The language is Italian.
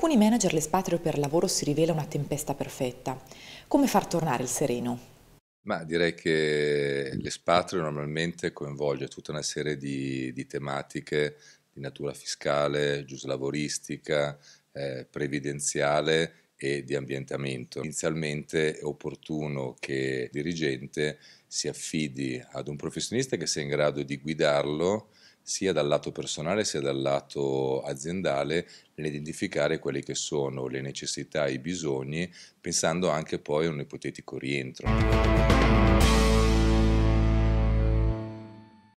alcuni manager l'espatrio per lavoro si rivela una tempesta perfetta. Come far tornare il sereno? Ma direi che l'espatrio normalmente coinvolge tutta una serie di tematiche di natura fiscale, giuslavoristica, previdenziale e di ambientamento. Inizialmente è opportuno che il dirigente si affidi ad un professionista che sia in grado di guidarlo sia dal lato personale sia dal lato aziendale nell'identificare quelle che sono le necessità e i bisogni, pensando anche poi a un ipotetico rientro.